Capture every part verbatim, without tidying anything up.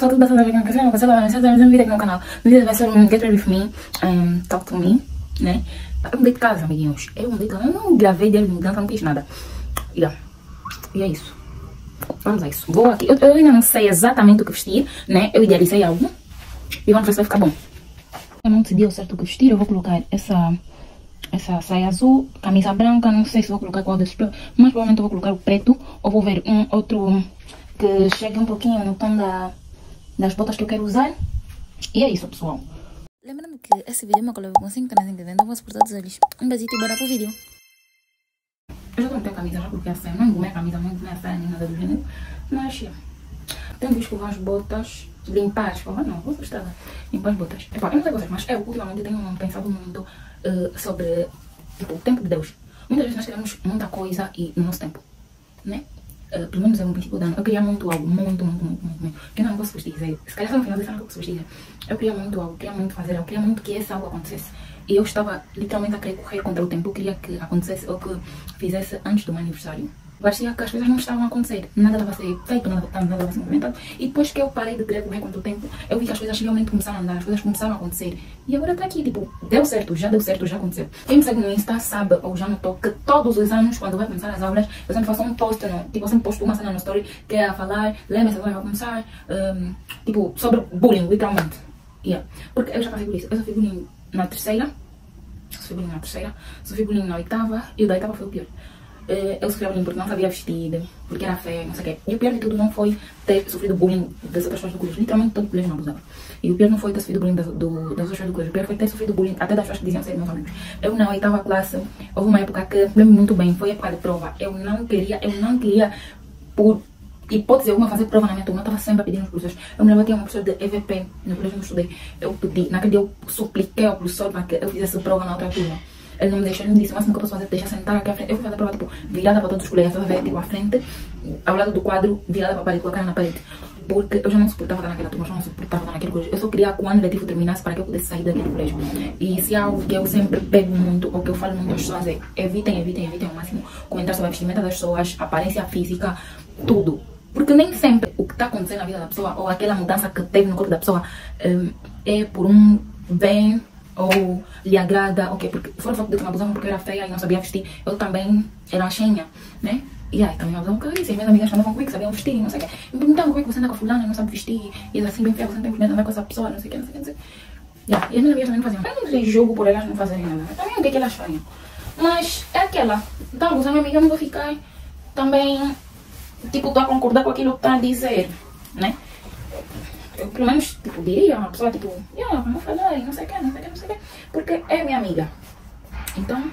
pessoal, tudo bem? Vocês aqui no canal, vocês vão ver um vídeo aqui no canal. O vídeo vai ser um Get Ready With Me, um, Talk To Me, né? Eu mudei de casa, amiguinhos. Eu mudei de casa, eu não gravei dele de mudança, não fiz nada. Yeah. E é isso. Vamos a isso. Vou aqui, eu, eu ainda não sei exatamente o que vestir, né? Eu idealizei algo. E vamos ver se vai ficar bom. Eu não decidi o certo o que vestir, eu vou colocar essa... Essa saia azul, camisa branca, não sei se vou colocar qual desses, mas provavelmente eu vou colocar o preto, ou vou ver um outro que chegue um pouquinho no tom da, das botas que eu quero usar. E é isso, pessoal. Lembrando que esse vídeo é uma collab com cinco canais independentes, eu vou por todos eles. Um beijito e bora pro vídeo. Eu já coloquei a camisa, já coloquei a saia, não engomei a camisa, não engomei a saia nem nada do gênero, mas yeah. Tenho que escovar as botas, limpar as escovar, não, vou estragar, limpar as botas. Epá, eu não sei vocês, mas eu ultimamente tenho pensado muito Uh, sobre tipo, o tempo de Deus. Muitas vezes nós queremos muita coisa e no nosso tempo, né? Uh, pelo menos é um princípio do ano. Eu queria muito algo, muito, muito, muito, muito, muito. Que eu não posso vos dizer. Se calhar no final desse ano eu posso vos dizer. Eu queria muito algo, eu queria muito fazer, eu queria muito que esse algo acontecesse. E eu estava literalmente a querer correr contra o tempo. Eu queria que acontecesse ou que fizesse antes do meu aniversário. Parecia que as coisas não estavam a acontecer, nada estava a ser feito, nada estava a ser movimentado. E depois que eu parei de querer correr contra o tempo, eu vi que as coisas realmente começaram a andar, as coisas começaram a acontecer. E agora está aqui, tipo, deu certo, já deu certo, já aconteceu. Quem me segue no Insta sabe, ou já notou, que todos os anos, quando vai começar as aulas, eu sempre faço um post, não? Tipo, eu sempre posto uma cena no story que é a falar, lembra-se, agora vai começar, um, tipo, sobre bullying, literalmente. Yeah. Porque eu já passei por isso, eu sofri bullying na terceira, sofri bullying na terceira, sofri bullying na oitava, e o da oitava foi o pior. Eu sofri bullying porque não sabia vestir, porque era feia, não sei o quê. E o pior de tudo não foi ter sofrido bullying das outras pessoas do colégio. Literalmente todo o colégio me abusava. E o pior não foi ter sofrido bullying das, do, das outras pessoas do colégio. O pior foi ter sofrido bullying até das pessoas que diziam ser meus amigos. Eu na oitava classe, houve uma época que, lembro muito bem, foi época de prova. Eu não queria, eu não queria, por hipótese alguma, fazer prova na minha turma. Eu estava sempre a pedir aos professores. Eu me lembro que tinha uma professora de E V P no colégio que eu estudei. Eu pedi, naquele dia eu supliquei ao professor para que eu fizesse prova na outra turma. Ele não me deixou, ele me disse, o máximo que eu posso fazer é deixar sentar aqui à frente. Eu fui fazer a prova, tipo, virada para todos os colegas, estava tipo, à frente, ao lado do quadro, virada para a parede, com a cara na parede. Porque eu já não suportava estar naquela turma, eu já não suportava estar naquele colégio. Eu só queria que o ano letivo terminasse para que eu pudesse sair daquele colégio. E se há algo que eu sempre pego muito, ou que eu falo muito às pessoas, é evitem, evitem, evitem ao máximo comentar sobre a vestimenta das pessoas, aparência física, tudo. Porque nem sempre o que está acontecendo na vida da pessoa, ou aquela mudança que teve no corpo da pessoa, é por um bem, ou lhe agrada, ok, porque fora o facto de que me abusavam porque eu era feia e não sabia vestir, eu também era cheinha, né? E aí também me abusavam porque isso, minhas amigas falavam comigo, sabiam vestir, não sei o quê. Me perguntavam como é que você anda com a fulana, não sabe vestir, e assim bem feia, você não tem que andar com essa pessoa, não sei o quê, não sei o quê, não sei o quê. Yeah. E as minhas amigas também não faziam. Eu não sei jogo por elas não fazerem nada, eu também o que é que elas fariam. Mas é aquela, então abusar minha amiga, eu não vou ficar também, tipo, estou a concordar com aquilo que está a dizer, né? Eu pelo menos, tipo, diria uma pessoa, tipo, yeah, vamos falar, não sei o que, não sei o que, não sei o que, porque é minha amiga. Então,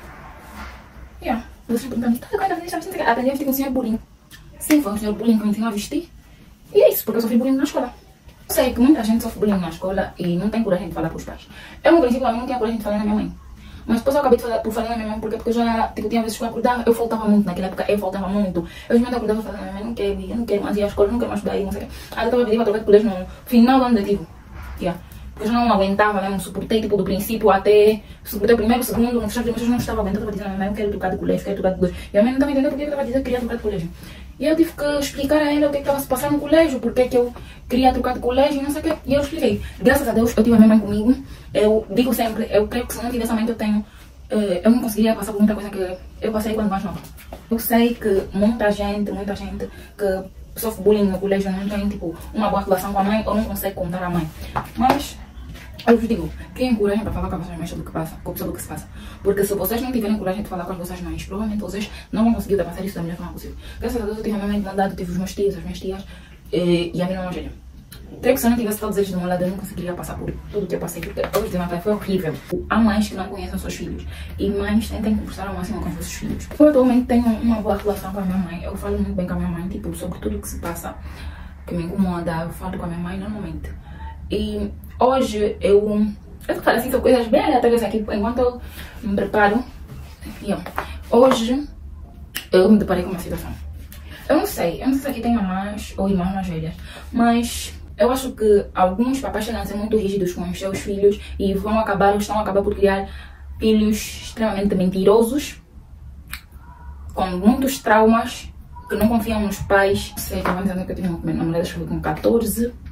yeah, vocês perguntam, tá, agora aprender a vestir, aprendi a vestir com o senhor bullying. Sim, foi o senhor bullying que me ensinou a vestir. E é isso, porque eu sofri bullying na escola. Eu sei que muita gente sofre bullying na escola e não tem coragem de falar para os pais. Eu, no princípio, não tinha coragem de falar na minha mãe. Mas depois eu acabei de falar, por falar na minha mãe, porque, porque eu já, tipo, tinha vezes que eu acordava, eu faltava muito naquela época, eu faltava muito. Eu já me acordava falando, minha mãe, não quero ir, eu não quero mais ir à escola, não quero mais estudar aí, não sei o quê. Aí eu estava pedindo para trocar de colégio no final do ano letivo. Yeah. Porque eu já não aguentava mesmo, suportei, tipo, do princípio até, suportei o primeiro, o segundo, no terceiro, eu já não estava aguentando, eu estava dizendo, minha mãe, eu quero trocar de colégio, quero trocar de colégio. E a mãe não estava entendendo porque eu estava dizendo que queria trocar de colégio. E eu tive que explicar a ela o que estava se passando no colégio, porque que eu queria trocar de colégio e não sei o quê. E eu expliquei. Graças a Deus, eu tive a minha mãe comigo. Eu digo sempre, eu creio que se não tivesse a mãe que eu tenho, eu não conseguiria passar por muita coisa que eu passei quando mais nova. Eu sei que muita gente, muita gente que sofre bullying no colégio não tem, tipo, uma boa relação com a mãe ou não consegue contar a mãe. Mas eu vos digo, criem coragem para falar com as vossas mães sobre o que passa, sobre o que se passa. Porque se vocês não tiverem coragem de falar com as vossas mães, provavelmente vocês não vão conseguir ultrapassar isso da melhor forma possível. Graças a Deus eu tive a minha mãe de mandado, tive os meus tios, as minhas tias e, e a minha irmã mais velha. Creio que se eu não tivesse todos eles do meu lado, eu não conseguiria passar por tudo que eu passei, porque hoje de Natal foi horrível. Há mães que não conhecem os seus filhos e mães tentem conversar ao máximo com os seus filhos. Eu atualmente tenho uma boa relação com a minha mãe, eu falo muito bem com a minha mãe, tipo, sobre tudo que se passa, que me incomoda, eu falo com a minha mãe normalmente. E hoje eu, eu falo assim, são coisas bem aleatórias aqui, enquanto eu me preparo. E, ó, hoje eu me deparei com uma situação. Eu não sei, eu não sei se aqui tem mamães ou irmãs mais velhas, mas eu acho que alguns papais chegam a ser muito rígidos com os seus filhos e vão acabar, ou estão a acabar por criar filhos extremamente mentirosos, com muitos traumas, que não confiam nos pais. Sei que vamos dizer que eu tenho uma namorada com catorze,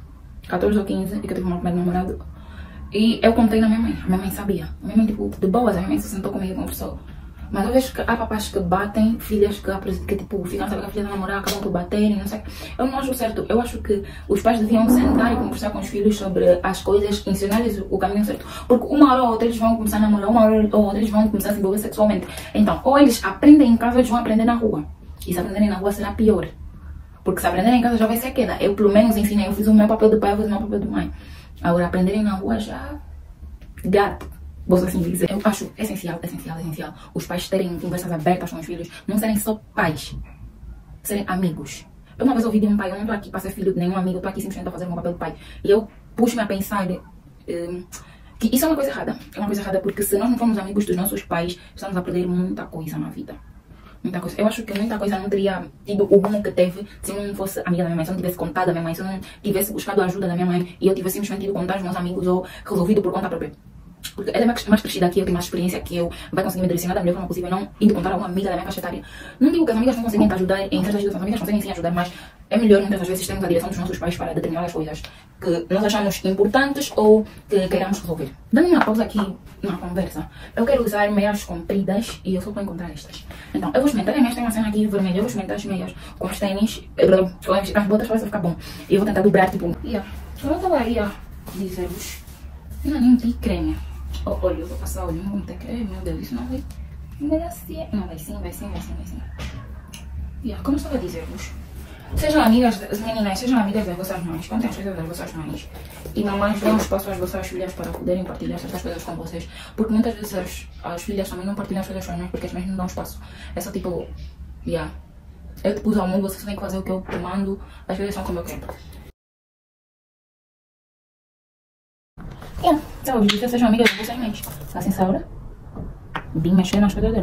catorze ou quinze, e que eu tive o meu primeiro namorado. E eu contei na minha mãe, a minha mãe sabia. A minha mãe, tipo, de boas, a minha mãe se sentou comigo e conversou. Mas eu vejo que há papás que batem, filhas que, que tipo, ficam a saber que a filha da namorar, acabam por baterem, não sei. Eu não acho certo. Eu acho que os pais deviam sentar e conversar com os filhos sobre as coisas, ensinar-lhes o caminho certo. Porque uma hora ou outra eles vão começar a namorar, uma hora ou outra eles vão começar a se envolver sexualmente. Então, ou eles aprendem em casa, ou eles vão aprender na rua. E se aprenderem na rua será pior. Porque se aprenderem em casa já vai ser queda. Eu pelo menos ensinei, eu fiz o meu papel de pai, eu fiz o meu papel de mãe. Agora, aprenderem na rua já... gato. Vou assim dizer. Eu acho essencial, essencial, essencial os pais terem conversas abertas com os filhos, não serem só pais, serem amigos. Eu uma vez ouvi de um pai, eu não estou aqui para ser filho de nenhum amigo, eu estou aqui simplesmente para fazer o meu papel de pai. E eu puxo-me a pensar um, que isso é uma coisa errada. É uma coisa errada porque se nós não formos amigos dos nossos pais, estamos a perder muita coisa na vida. Muita coisa. Eu acho que muita coisa não teria tido o rumo que teve se eu não fosse amiga da minha mãe, se eu não tivesse contado da minha mãe, se eu não tivesse buscado a ajuda da minha mãe e eu tivesse simplesmente ido contar aos meus amigos ou resolvido por conta própria. Porque ela é mais, mais crescida que eu, tem mais experiência que eu, vai conseguir me direcionar da melhor forma possível, não indo contar a uma amiga da minha faixa etária. Não digo que as amigas não conseguem te ajudar em certas situações, as amigas conseguem sim ajudar, mas é melhor muitas das vezes termos a direção dos nossos pais para determinadas coisas que nós achamos importantes ou que queiramos resolver. Dando uma pausa aqui na conversa, eu quero usar meias compridas e eu só vou encontrar estas. Então, eu vou experimentar, a minha tem uma cena aqui vermelha, eu vou experimentar as meias com os tênis, com as botas para ficar bom. E eu vou tentar dobrar, tipo, yeah. Eu estava aí a dizer-vos, não é nem de creme. Oh, olha, eu vou passar olho, não vou ter que... Meu Deus, isso não vai... Não vai ser... Não, vai sim, vai sim, vai sim, vai sim. Yeah, como eu estava a dizer-vos, sejam amigas, as meninas, sejam amigas das vossas mães, contem as coisas das vossas mães. E mamães dêem espaço às vossas filhas para poderem partilhar certas coisas com vocês. Porque muitas vezes as, as filhas também não partilham as coisas com as mães porque as mães não dão espaço. É só tipo... Yeah. Eu te pus ao mundo, você tem que fazer o que eu te mando, as coisas são como eu quero. Yeah. Então, eu sejam amigas de vocês mães. Assim, Saura. Vim mexer nas coisas dela.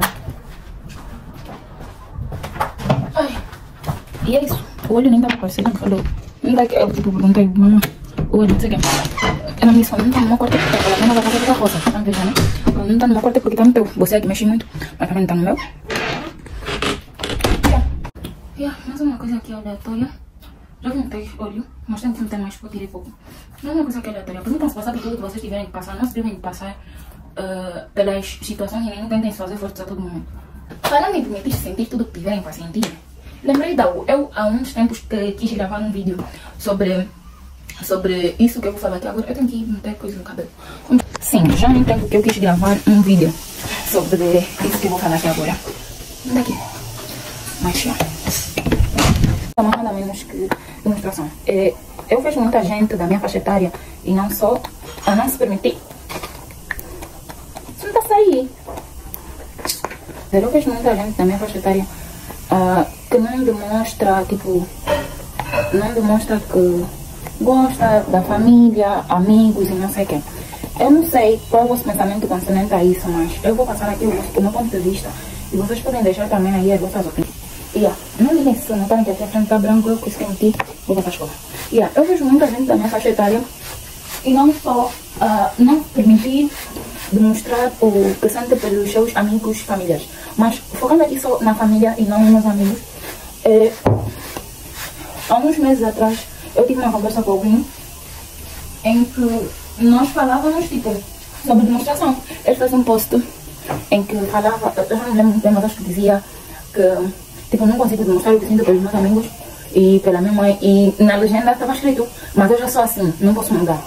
Ai. E é isso. O olho nem dá pra aparecer, não falou. Não dá que eu tipo perguntei, mano. O olho, não sei o que. Ela me disse, não tá no meu quarto porque ela não vai fazer a roça. Tá vendo, né? Não tá no meu quarto porque tá no teu. Você é que mexe muito, mas também não tá no meu. Yeah. Yeah. Mais uma coisa aqui aleatória. Já comentei olho, mas tem que meter mais porque eu tirei pouco. Não é uma coisa que é aleatória. Permitam-se passar por tudo que vocês tiverem que passar. Não se privem de passar uh, pelas situações e nem tentem se fazer forças a todo mundo. Para não me permitir sentir tudo que tiverem para sentir. Lembrei da U. Eu há uns tempos que quis gravar um vídeo sobre, sobre isso que eu vou falar aqui agora. Eu tenho que meter coisa no cabelo. Sim, já há um tempo que eu quis gravar um vídeo sobre isso que eu vou falar aqui agora. Daqui. Mas já. Mais nada menos que demonstração. É, eu vejo muita gente da minha faixa etária e não só a não se permitir. Isso não está a sair. Eu vejo muita gente da minha faixa etária uh, que não demonstra, tipo, não demonstra que gosta da família, amigos e não sei o quê. Eu não sei qual é o vosso pensamento concernente a isso, mas eu vou passar aqui o meu ponto de vista e vocês podem deixar também aí as vossas opiniões. Yeah. Não liguem se notarem que aqui a frente está branco, eu consegui mentir, vou passar a escova. Yeah. Eu vejo muita gente da minha faixa etária e não só uh, não permitir demonstrar o que sente pelos seus amigos familiares, mas focando aqui só na família e não nos amigos. É, há uns meses atrás eu tive uma conversa com alguém em que nós falávamos tipo sobre demonstração. Ele fez um post em que falava, eu não lembro bem, mas acho que dizia que tipo, não consigo demonstrar o que sinto pelos meus amigos e pela minha mãe. E na legenda estava escrito, mas eu já sou assim, não posso mudar.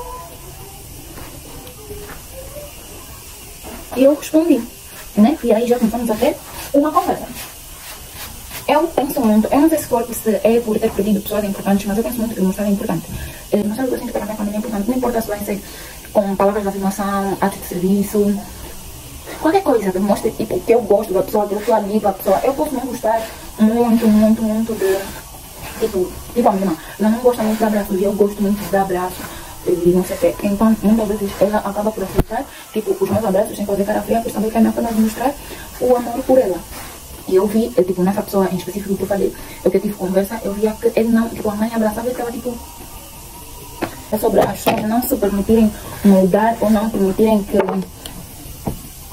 E eu respondi, né? E aí já começamos a ter uma conversa. Eu penso muito, eu não sei se for se é por ter perdido pessoas importantes, mas eu penso muito que demonstrar é importante. Demonstrar o que eu sinto pela minha família é importante, não importa se vai ser com palavras de afirmação, atos de serviço. Qualquer coisa demonstre tipo, que eu gosto da pessoa, que eu sou ali da pessoa. Eu posso não gostar muito, muito, muito de... Tipo, tipo a minha irmã. Ela não gosta muito de abraços e eu gosto muito de dar abraço e não sei o quê. Então, muitas vezes ela acaba por aceitar, tipo, os meus abraços sem fazer cara fria, por saber que é a minha forma de mostrar o amor por ela. E eu vi, eu, tipo, nessa pessoa em específico que eu falei, eu que tive conversa, eu via que ele não, tipo, a mãe abraçava e ficava, tipo... É sobre as pessoas não se permitirem mudar ou não permitirem que...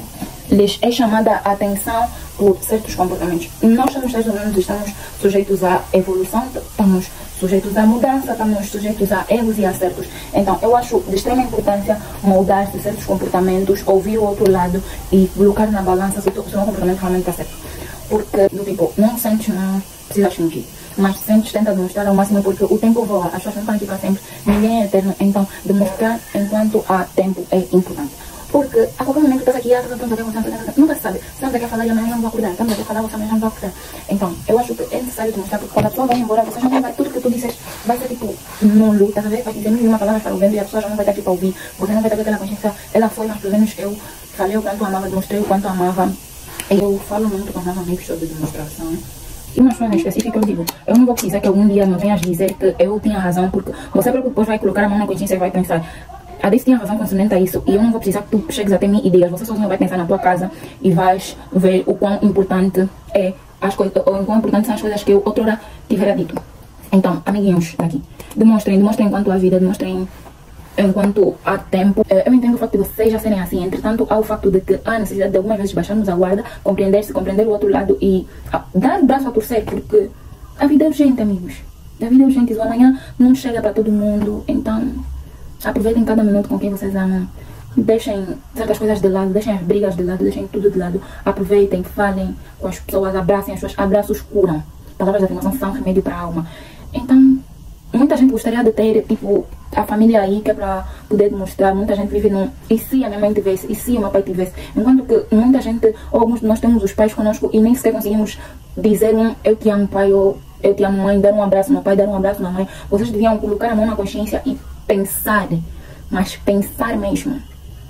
lhes é chamada a atenção por certos comportamentos. Nós somos seres humanos, estamos sujeitos à evolução, estamos sujeitos à mudança, estamos sujeitos a erros e acertos. Então, eu acho de extrema importância moldar-se certos comportamentos, ouvir o outro lado e colocar na balança se o seu comportamento realmente está certo. Porque, do tipo, não sentes, não precisas fingir. Mas sentes, tenta demonstrar ao máximo, porque o tempo voa, as pessoas não estão aqui para sempre, ninguém é eterno. Então, demonstrar enquanto há tempo é importante. Porque a qualquer momento estás aqui, ah, estamos aqui, você nunca se sabe. Estamos aqui a falar e amanhã não vou acordar. Estamos aqui a falar, você amanhã não vai acordar. Então, eu acho que é necessário demonstrar, porque quando a pessoa vai embora, você já não vai, tudo que tu disses vai ser tipo nulo, estás a ver? Vai dizer mil e uma palavras para o vento e a pessoa já não vai estar aqui para ouvir. Você não vai ter aquela consciência. Ela foi, mas pelo menos eu falei o quanto amava, demonstrei o quanto amava. Eu falo muito com meus amigos sobre demonstração. E uma coisa em específico eu digo, eu não vou precisar que algum dia me venhas dizer que eu tinha razão, porque você próprio depois vai colocar a mão na consciência e vai pensar, a Daisy tinha razão concernente a isso, e eu não vou precisar que tu chegues até mim e digas, você sozinho vai pensar na tua casa e vais ver o quão importante é as coisas, ou o quão importantes são as coisas que eu outrora tivera dito. Então, amiguinhos daqui, demonstrem, demonstrem enquanto há vida, demonstrem enquanto há tempo. Eu entendo o facto de vocês já serem assim, entretanto há o facto de que há a necessidade de algumas vezes baixarmos a guarda, compreender-se, compreender o outro lado e dar o braço a torcer, porque a vida é urgente, amigos. A vida é urgente, o amanhã não chega para todo mundo, então aproveitem cada minuto com quem vocês amam. Deixem certas coisas de lado, deixem as brigas de lado, deixem tudo de lado. Aproveitem, falem com as pessoas, abracem as pessoas. Abraços curam. Palavras de afirmação são remédio para a alma. Então, muita gente gostaria de ter, tipo, a família aí, que é para poder demonstrar. Muita gente vive num, e se a minha mãe tivesse, e se o meu pai tivesse. Enquanto que muita gente, ou alguns de nós temos os pais conosco e nem sequer conseguimos dizer um eu te amo pai, ou eu te amo mãe, dar um abraço no pai, dar um abraço na mãe. Vocês deviam colocar a mão na consciência e pensar, mas pensar mesmo.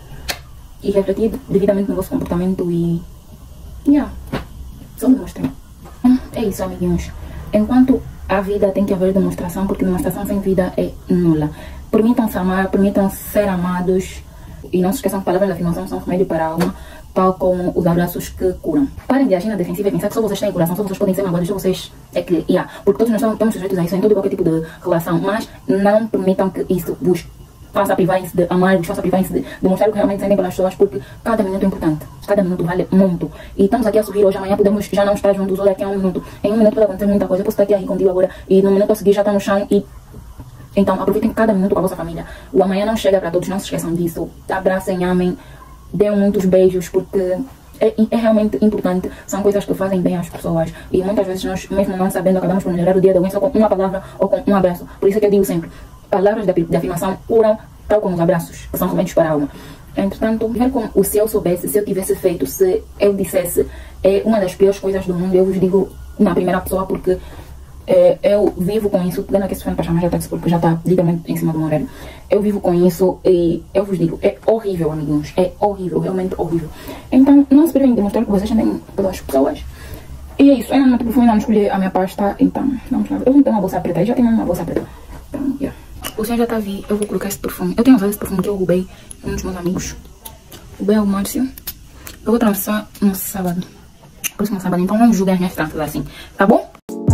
E refletir devidamente no vosso comportamento e... Yeah, só demonstrem. É isso, amiguinhos. Enquanto a vida tem que haver demonstração, porque demonstração sem vida é nula. Permitam-se amar, permitam-se ser amados. E não se esqueçam que palavras de afirmação são remédio para a alma, tal como os abraços que curam. Parem de agir na defensiva e pensar que só vocês têm coração, só vocês podem ser magoados, só vocês é que... Yeah, porque todos nós estamos sujeitos a isso em todo e qualquer tipo de relação, mas não permitam que isso vos faça privar-se de amar, vos faça privar-se de demonstrar o que realmente sentem pelas pessoas, porque cada minuto é importante, cada minuto vale muito. E estamos aqui a sorrir hoje, amanhã podemos já não estar juntos, ou daqui a um minuto. Em um minuto pode acontecer muita coisa, eu posso estar aqui a rir contigo agora, e no minuto a seguir já está no chão e... Então, aproveitem cada minuto com a vossa família. O amanhã não chega para todos, não se esqueçam disso. Abracem, amem, dêem muitos beijos, porque é, é realmente importante. São coisas que fazem bem às pessoas. E muitas vezes nós, mesmo não sabendo, acabamos por melhorar o dia de alguém só com uma palavra ou com um abraço. Por isso que eu digo sempre, palavras de, de afirmação curam, tal como os abraços, que são remédios para a alma. Entretanto, ver como o se eu soubesse, se eu tivesse feito, se eu dissesse, é uma das piores coisas do mundo. Eu vos digo na primeira pessoa, porque... É, eu vivo com isso, pena que esse fone para chamar já táxi porque já está literalmente em cima do meu horário. Eu vivo com isso e eu vos digo, é horrível, amiguinhos, é horrível, realmente horrível. Então, não se privem de mostrar que vocês sentem pelas pessoas. E é isso, eu ainda não telefone, não escolhi a minha pasta, então, vamos lá. Eu vou ter uma bolsa preta, eu já tenho uma bolsa preta. Então, yeah. O senhor já está a vir, eu vou colocar esse perfume. Eu tenho usado esse perfume que eu roubei um dos meus amigos. Roubei ao Márcio. Eu vou trançar no sábado. Próximo sábado, então não julguem as minhas tranças assim, tá bom?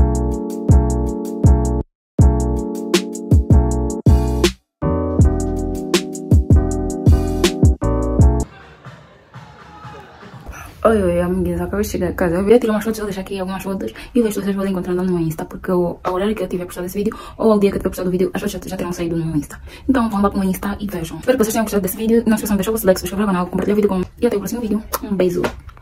Oi, oi, amiguinhos, acabei de chegar a casa. Eu ia tirar umas fotos, vou deixar aqui algumas fotos e ver se vocês podem encontrar no meu Insta, porque o horário que eu tiver postado esse vídeo ou ao dia que eu tiver postado o vídeo, as fotos já, já terão saído no meu Insta. Então vão lá pro meu Insta e vejam. Espero que vocês tenham gostado desse vídeo. Não se esqueçam de deixar o vosso like, subscrever o canal, compartilhar o vídeo com... E até o próximo vídeo. Um beijo.